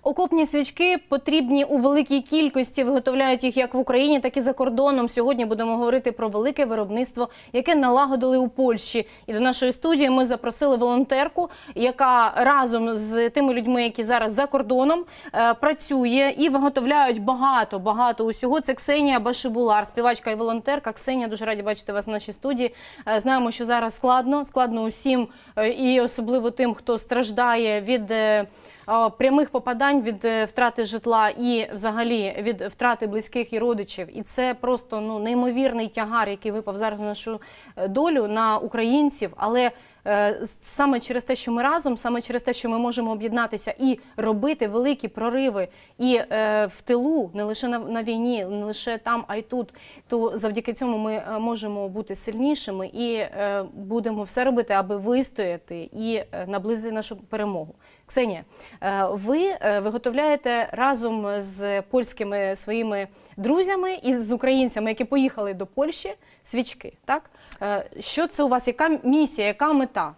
Окопні свічки потрібні у великій кількості, виготовляють їх як в Україні, так і за кордоном. Сьогодні будемо говорити про велике виробництво, яке налагодили у Польщі. І до нашої студії ми запросили волонтерку, яка разом з тими людьми, які зараз за кордоном, працює і виготовляють багато усього. Це Ксенія Башибулар, співачка і волонтерка. Ксенія, дуже раді бачити вас в нашій студії. Знаємо, що зараз складно усім, і особливо тим, хто страждає від прямих попадань, від втрати житла і взагалі від втрати близьких і родичів. І це просто неймовірний тягар, який випав зараз на нашу долю, на українців. Але саме через те, що ми разом, саме через те, що ми можемо об'єднатися і робити великі прориви і в тилу, не лише на війні, не лише там, а й тут, то завдяки цьому ми можемо бути сильнішими і будемо все робити, аби вистояти і наблизити нашу перемогу. Ксенія, ви виготовляєте разом з польськими своїми друзями і з українцями, які поїхали до Польщі, свічки, так? Що це у вас, яка місія, яка мета?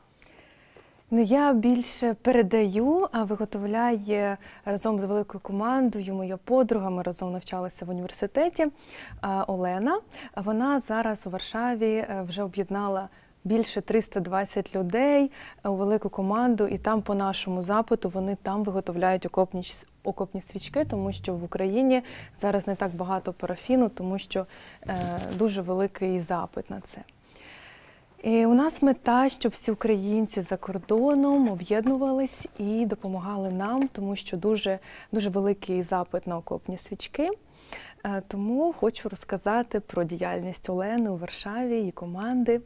Я більше передаю, а виготовляє разом з великою командою, моя подруга, ми разом навчалися в університеті, Олена. Вона зараз у Варшаві вже об'єднала більше 320 людей у велику команду, і там по нашому запиту вони там виготовляють окопні свічки, тому що в Україні зараз не так багато парафіну, тому що дуже великий запит на це. І у нас мета, щоб всі українці за кордоном об'єднувались і допомагали нам, тому що дуже великий запит на окопні свічки. Тому хочу розказати про діяльність Олени у Варшаві і команди,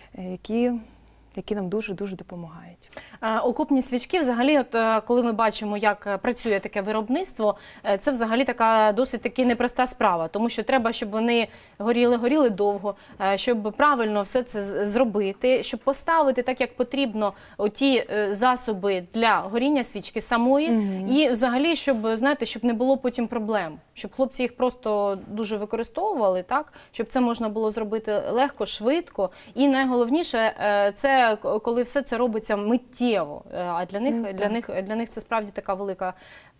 які нам дуже допомагають. Окопні свічки, взагалі, коли ми бачимо, як працює таке виробництво, це взагалі така досить таки непроста справа, тому що треба, щоб вони горіли довго, щоб правильно все це зробити, щоб поставити так, як потрібно, ті засоби для горіння свічки самої, і взагалі, щоб, знаєте, щоб не було потім проблем, щоб хлопці їх просто дуже використовували, так, щоб це можна було зробити легко, швидко, і найголовніше, це коли все це робиться миттєво, а для них це справді така велика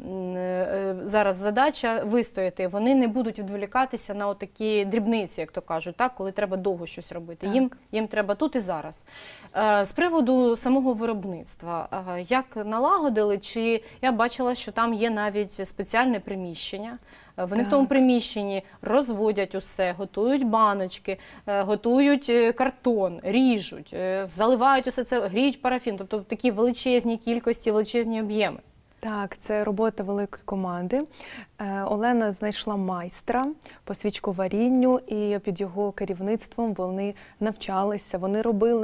зараз задача вистояти. Вони не будуть відволікатися на отакі дрібниці, як то кажуть, так, коли треба довго щось робити. Їм треба тут і зараз. З приводу самого виробництва, як налагодили, чи я бачила, що там є навіть спеціальне приміщення. Вони в тому приміщенні розводять усе, готують баночки, готують картон, ріжуть, заливають усе це, гріють парафін, тобто в такі величезні кількості, величезні об'єми. Так, це робота великої команди. Олена знайшла майстра по свічковарінню, і під його керівництвом вони навчалися, вони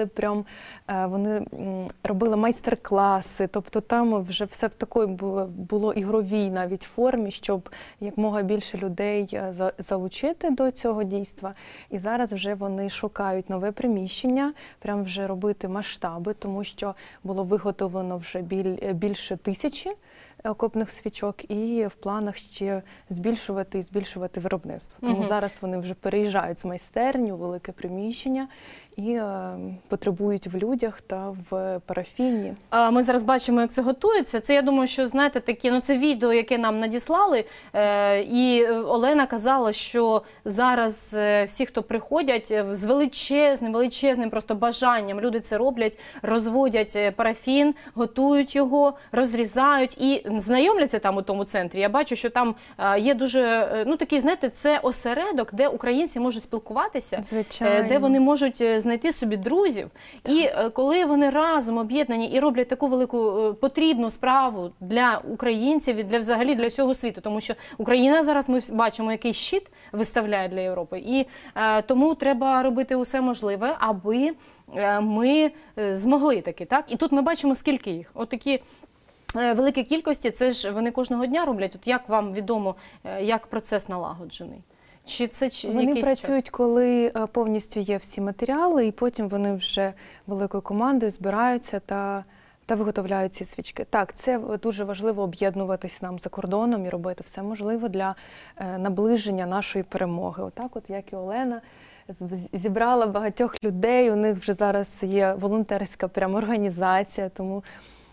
робили майстер-класи, тобто там вже все в такій було ігровій навіть формі, щоб якомога більше людей залучити до цього дійства. І зараз вже вони шукають нове приміщення, прям вже робити масштаби, тому що було виготовлено вже більше 1000 окопних свічок, і в планах ще збільшувати виробництво. Тому зараз вони вже переїжджають з майстерні у велике приміщення і потребують в людях та в парафіні. Ми зараз бачимо, як це готується. Це, я думаю, що, знаєте, такі, це відео, яке нам надіслали, і Олена казала, що зараз всі, хто приходять, з величезним просто бажанням, люди це роблять, розводять парафін, готують його, розрізають і знайомляться там у тому центрі. Я бачу, що там є дуже, такий, знаєте, це осередок, де українці можуть спілкуватися, де вони можуть знайти собі друзів. І коли вони разом об'єднані і роблять таку велику потрібну справу для українців і взагалі для всього світу, тому що Україна зараз, ми бачимо, який щит виставляє для Європи. І тому треба робити усе можливе, аби ми змогли таки, так? І тут ми бачимо, скільки їх. От такі великі кількості, це ж вони кожного дня роблять. От як вам відомо, як процес налагоджений? Вони працюють, коли повністю є всі матеріали, і потім вони вже великою командою збираються та виготовляють ці свічки. Так, це дуже важливо об'єднуватись нам за кордоном і робити все можливе для наближення нашої перемоги. Отак от, як і Олена, зібрала багатьох людей, у них вже зараз є волонтерська прямо організація, тому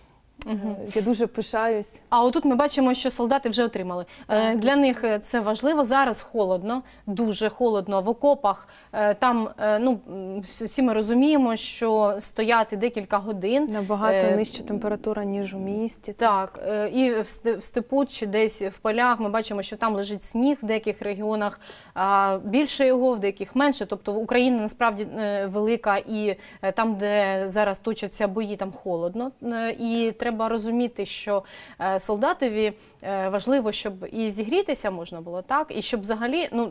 Я дуже пишаюсь. А отут ми бачимо, що солдати вже отримали. Для них це важливо. Зараз холодно, дуже холодно в окопах. Там, ну, всі ми розуміємо, що стояти декілька годин. Набагато нижча температура, ніж у місті. Так, і в степу чи десь в полях ми бачимо, що там лежить сніг в деяких регіонах, більше його, в деяких менше. Тобто Україна насправді велика, і там, де зараз точаться бої, там холодно. І треба розуміти, що солдатові важливо, щоб і зігрітися можна було, так, і щоб взагалі, ну,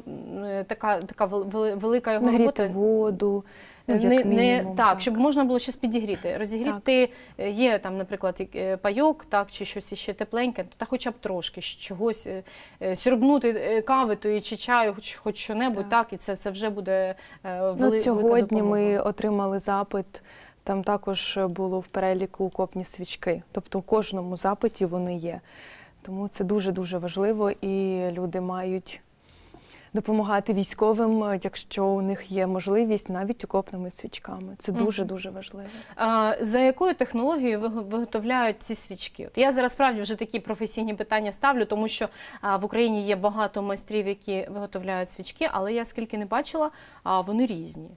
така велика його робота. Нагріти воду. Як мінімум, так, щоб можна було щось підігріти. Розігріти, є там, наприклад, пайок, так, чи щось ще тепленьке, та хоча б трошки чогось, сьорбнути кави тої чи чаю, хоч що-небудь, так, і це вже буде велика сьогодні допомога. ми отримали запит, там також було в переліку окопні свічки. Тобто у кожному запиті вони є. Тому це дуже-дуже важливо, і люди мають допомагати військовим, якщо у них є можливість, навіть окопними свічками. Це дуже-дуже важливо. За якою технологією виготовляють ці свічки? От я зараз справді вже такі професійні питання ставлю, тому що в Україні є багато майстрів, які виготовляють свічки, але я скільки не бачила, вони різні.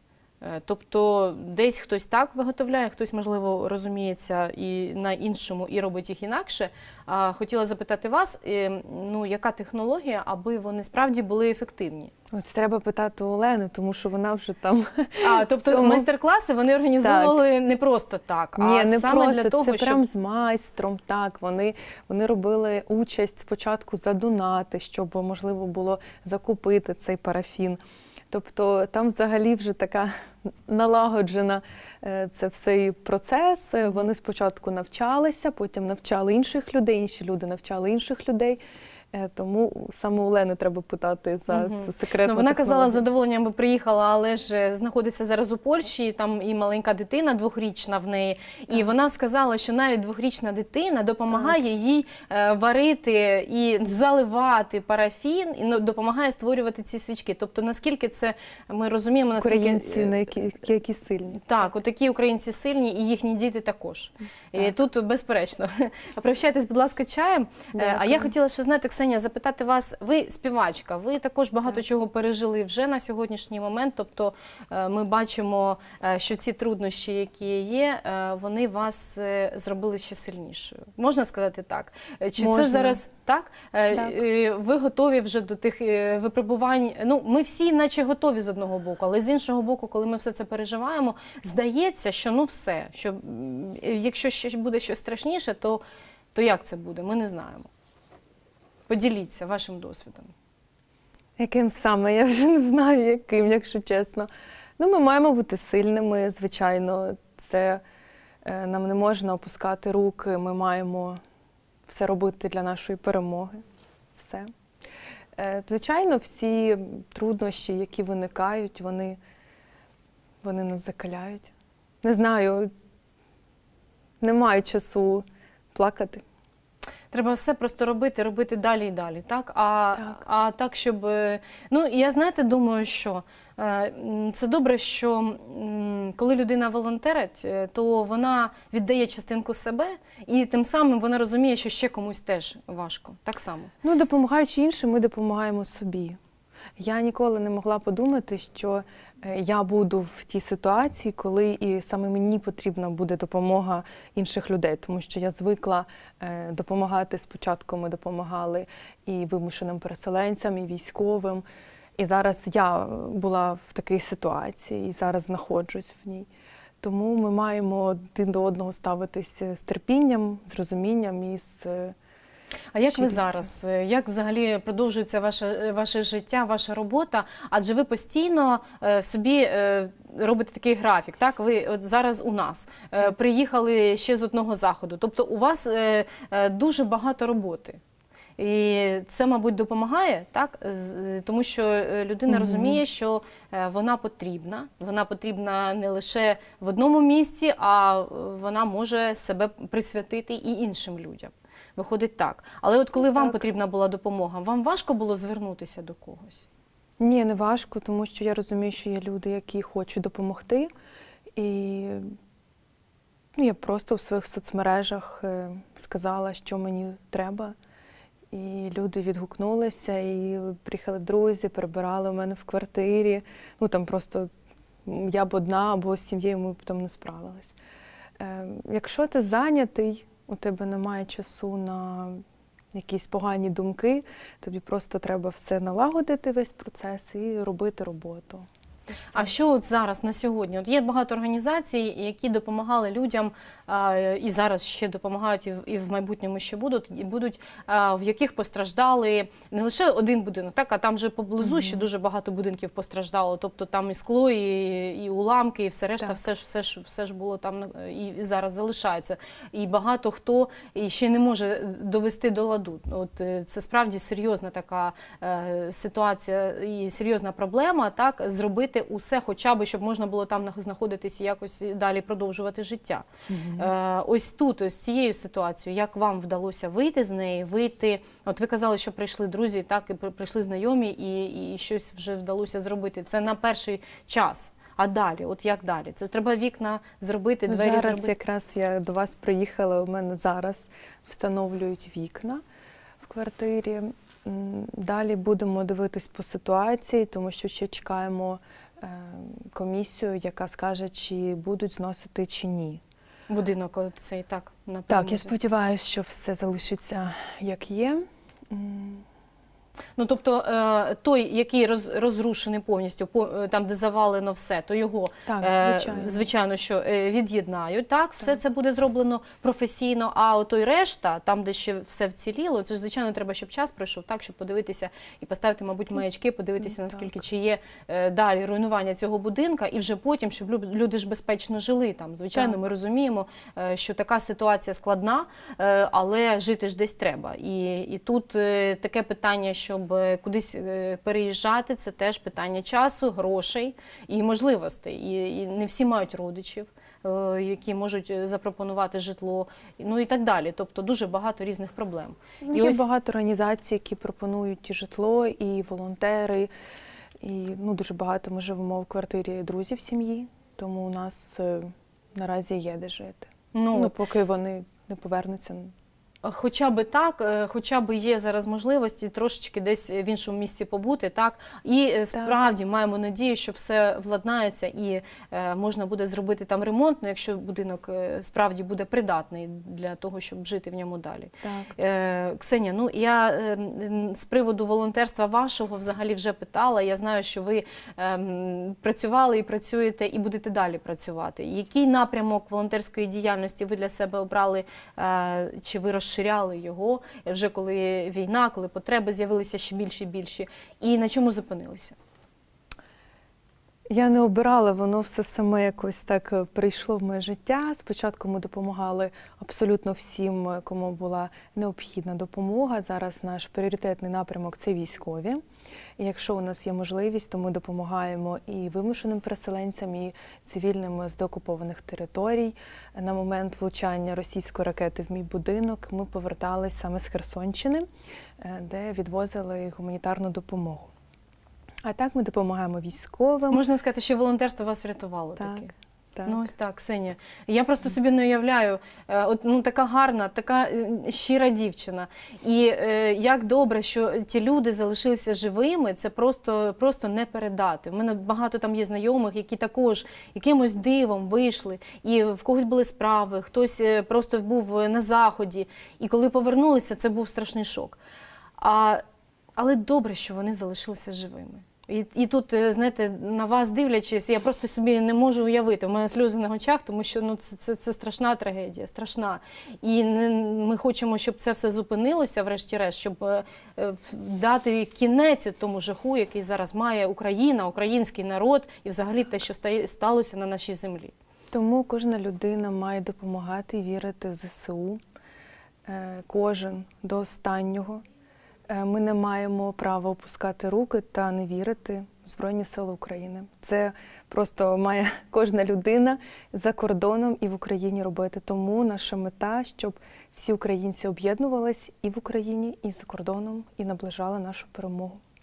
Тобто десь хтось так виготовляє, хтось, можливо, розуміється і на іншому, і робить їх інакше. Хотіла запитати вас, ну, яка технологія, аби вони справді були ефективні? Ось треба питати у Олени, тому що вона вже там... Тобто майстер-класи вони організовували не просто так, а саме просто, для того, це прям щоб... з майстром, так. Вони робили участь спочатку за донати, щоб можливо було закупити цей парафін. Тобто там взагалі вже така налагоджена це все процес. Вони спочатку навчалися, потім навчали інших людей, інші люди навчали інших людей. Тому саме Олену треба питати за цю секретну Вона казала, з технологію. задоволенням би приїхала, але ж знаходиться зараз у Польщі, там і маленька дитина, 2-річна в неї. І вона сказала, що навіть 2-річна дитина допомагає їй варити і заливати парафін, і допомагає створювати ці свічки. Тобто, наскільки це, ми розуміємо, наскільки... Українці, які сильні. Так, отакі українці сильні, і їхні діти також. І тут безперечно. Прощайтесь, будь ласка, чаєм. А я хотіла ще знати, Ксенія, запитати вас, ви співачка, ви також багато чого пережили вже на сьогоднішній момент, тобто ми бачимо, що ці труднощі, які є, вони вас зробили ще сильнішою. Можна сказати так? Чи Можна. це зараз так? Ви готові вже до тих випробувань? Ну, ми всі наче готові з одного боку, але з іншого боку, коли ми все це переживаємо, здається, що ну все, що якщо ще буде щось страшніше, то як це буде? Ми не знаємо. Поділіться вашим досвідом. Яким саме? Я вже не знаю, яким, якщо чесно. Ну, ми маємо бути сильними, звичайно. Це нам не можна опускати руки, ми маємо все робити для нашої перемоги. Все. Звичайно, всі труднощі, які виникають, вони нас закаляють. Не знаю, немає часу плакати. Треба все просто робити далі і далі, так? А так, щоб... Ну, я, знаєте, думаю, що це добре, що коли людина волонтерить, то вона віддає частинку себе, і тим самим вона розуміє, що ще комусь теж важко. Так само. Ну, допомагаючи іншим, ми допомагаємо собі. Я ніколи не могла подумати, що я буду в тій ситуації, коли і саме мені потрібна буде допомога інших людей, тому що я звикла допомагати. Спочатку ми допомагали і вимушеним переселенцям, і військовим. І зараз я була в такій ситуації, і зараз знаходжусь в ній. Тому ми маємо один до одного ставитись з терпінням, з розумінням і з... А як ви зараз? Як взагалі продовжується ваше життя, ваша робота? Адже ви постійно собі робите такий графік, так? Ви от зараз у нас приїхали ще з одного заходу. Тобто у вас дуже багато роботи. І це, мабуть, допомагає, так? Тому що людина розуміє, що вона потрібна не лише в одному місці, а вона може себе присвятити і іншим людям. Виходить так. Але от коли вам потрібна була допомога, вам важко було звернутися до когось? Ні, не важко, тому що я розумію, що є люди, які хочуть допомогти. І Ну, я просто в своїх соцмережах сказала, що мені треба. І люди відгукнулися, і приїхали друзі, прибирали у мене в квартирі. Ну, там просто я б одна або з сім'єю ми б там не справились. Якщо ти зайнятий, у тебе немає часу на якісь погані думки, тобі просто треба все налагодити, весь процес, і робити роботу. А що от зараз, на сьогодні? От є багато організацій, які допомагали людям, і зараз ще допомагають, і в майбутньому ще будуть, в яких постраждали не лише один будинок, так, а там вже поблизу ще дуже багато будинків постраждало. Тобто там і скло, і уламки, і все решта, все ж було там і зараз залишається. І багато хто ще не може довести до ладу. От це справді серйозна така ситуація і серйозна проблема, так, зробити усе, хоча б, щоб можна було там знаходитись і якось далі продовжувати життя. Ось тут, ось цією ситуацією, як вам вдалося вийти з неї, от ви казали, що прийшли друзі, так, і прийшли знайомі, і щось вже вдалося зробити. Це на перший час. А далі, от як далі? Це треба вікна зробити, двері зараз зробити? Якраз я до вас приїхала, у мене зараз встановлюють вікна в квартирі. Далі будемо дивитись по ситуації, тому що ще чекаємо комісію, яка скаже, чи будуть зносити, чи ні. Будинок цей, так, напевно. Так, я сподіваюся, що все залишиться як є. Ну, тобто, той, який розрушений повністю, там, де завалено все, то його, так, звичайно, що від'єднають, так? Все це буде зроблено професійно, а той решта, там, де ще все вціліло, це ж, звичайно, треба, щоб час пройшов, так, щоб подивитися і поставити, мабуть, маячки, подивитися, наскільки, чи є далі руйнування цього будинка, і вже потім, щоб люди ж безпечно жили там. Звичайно, ми розуміємо, що така ситуація складна, але жити ж десь треба. І тут таке питання, щоб кудись переїжджати, це теж питання часу, грошей і можливостей. І не всі мають родичів, які можуть запропонувати житло, ну і так далі. Тобто дуже багато різних проблем. Є багато організацій, які пропонують і житло, і волонтери, і дуже багато ми живемо в квартирі друзів сім'ї, тому у нас наразі є де жити. Поки вони не повернуться. Хоча би так, хоча б є зараз можливості трошечки десь в іншому місці побути, так, і справді маємо надію, що все владнається і можна буде зробити там ремонт, якщо будинок справді буде придатний для того, щоб жити в ньому далі. Так. Ксенія, я з приводу волонтерства вашого взагалі вже питала, я знаю, що ви працювали і працюєте, і будете далі працювати. Який напрямок волонтерської діяльності ви для себе обрали, чи ви розширяли його вже коли війна, коли потреби з'явилися ще більше і більше, і на чому зупинилися? Я не обирала, воно все саме якось так прийшло в моє життя. Спочатку ми допомагали абсолютно всім, кому була необхідна допомога. Зараз наш пріоритетний напрямок – це військові. І якщо у нас є можливість, то ми допомагаємо і вимушеним переселенцям, і цивільним з деокупованих територій. На момент влучання російської ракети в мій будинок ми повертались саме з Херсонщини, де відвозили гуманітарну допомогу. А так ми допомагаємо військовим. Можна сказати, що волонтерство вас врятувало таки. Так. Ну ось так, Ксенія. Я просто собі не уявляю, така гарна, така щира дівчина. І як добре, що ті люди залишилися живими, це просто не передати. У мене багато там є знайомих, які також якимось дивом вийшли, і в когось були справи, хтось просто був на Заході. І коли повернулися, це був страшний шок. Але добре, що вони залишилися живими. І тут, знаєте, на вас дивлячись, я просто собі не можу уявити. У мене сльози на очах, тому що це страшна трагедія, страшна. І ми хочемо, щоб це все зупинилося, врешті-решт, щоб дати кінець тому жаху, який зараз має Україна, український народ і взагалі те, що сталося на нашій землі. Тому кожна людина має допомагати і вірити в ЗСУ. Кожен до останнього. Ми не маємо права опускати руки та не вірити в Збройні Сили України. Це просто має кожна людина за кордоном і в Україні робити. Тому наша мета, щоб всі українці об'єднувались і в Україні, і за кордоном, і наближали нашу перемогу.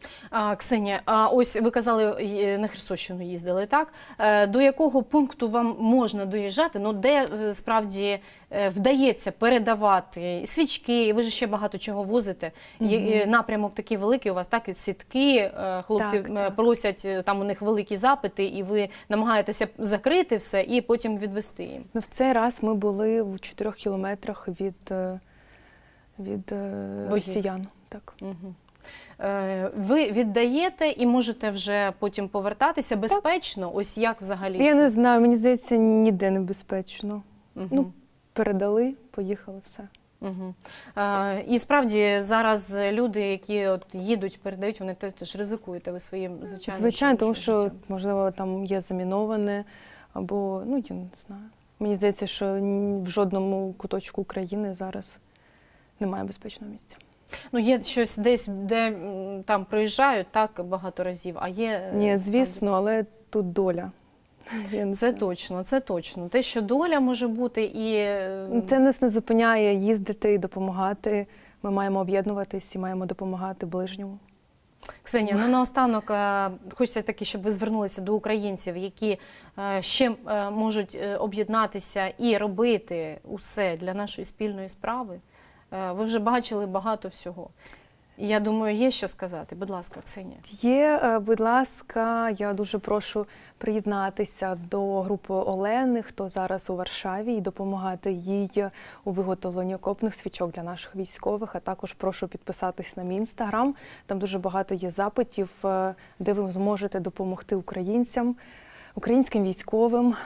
Ксенія, а ось ви казали, на Херсонщину їздили, так? До якого пункту вам можна доїжджати, ну, де справді вдається передавати свічки, ви ж ще багато чого возите. Напрямок такий великий у вас, так, і сітки, хлопці Так. просять, там у них великі запити, і ви намагаєтеся закрити все і потім відвести їм. Ну, в цей раз ми були в 4 кілометрах від росіян. Так. Угу. Ви віддаєте і можете вже потім повертатися безпечно? Ось як взагалі Я це? не знаю, мені здається, ніде не безпечно. Угу. Ну, передали, поїхали, все. Угу. І справді зараз люди, які от їдуть, передають, вони теж ризикують, ви своїм, Звичайно, тому що, життям. можливо, там є заміноване, або, ну, я не знаю. Мені здається, що в жодному куточку України зараз немає безпечного місця. Ну, є щось десь, де там проїжджають так багато разів, а є... Ні, звісно, але тут доля. Я не Це знаю. точно, це точно. Те, що доля може бути і... Це нас не зупиняє їздити і допомагати. Ми маємо об'єднуватись і маємо допомагати ближньому. Ксенія, ну наостанок хочеться таки, щоб ви звернулися до українців, які ще можуть об'єднатися і робити усе для нашої спільної справи. Ви вже бачили багато всього. І я думаю, є що сказати. Будь ласка, Ксенія. Є, будь ласка, я дуже прошу приєднатися до групи Олени, хто зараз у Варшаві, і допомагати їй у виготовленні окопних свічок для наших військових. А також прошу підписатись на мій інстаграм. Там дуже багато є запитів, де ви зможете допомогти українцям, українським військовим,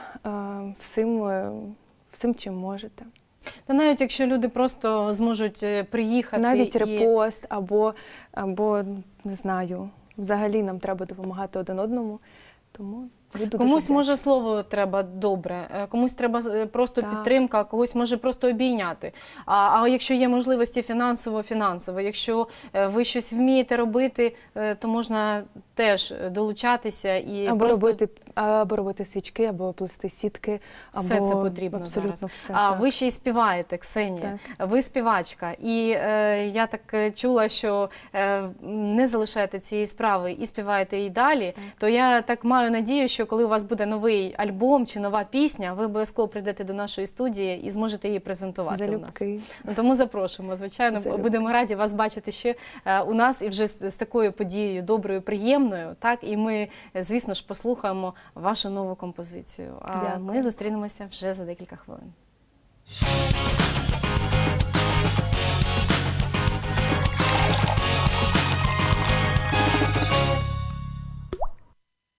всім, чим можете. Та навіть якщо люди просто зможуть приїхати. Навіть репост або, не знаю, взагалі нам треба допомагати один одному, тому буду Комусь дуже може вдячна. слово треба добре, комусь треба просто Так. підтримка, когось може просто обійняти. А якщо є можливості фінансово, якщо ви щось вмієте робити, то можна теж долучатися і Або робити свічки, або плести сітки, або все це потрібно абсолютно зараз. все. А так. ви ще й співаєте, Ксенія. Ви співачка. І я так чула, що не залишаєте цієї справи і співаєте і далі. Так. То я так маю надію, що коли у вас буде новий альбом чи нова пісня, ви обов'язково прийдете до нашої студії і зможете її презентувати у нас. Залюбки. Тому запрошуємо, звичайно. Залюбки. Будемо раді вас бачити ще у нас і вже з такою подією доброю, приємною. Так? І ми, звісно ж, послухаємо вашу нову композицію. А Дякую. ми зустрінемося вже за декілька хвилин.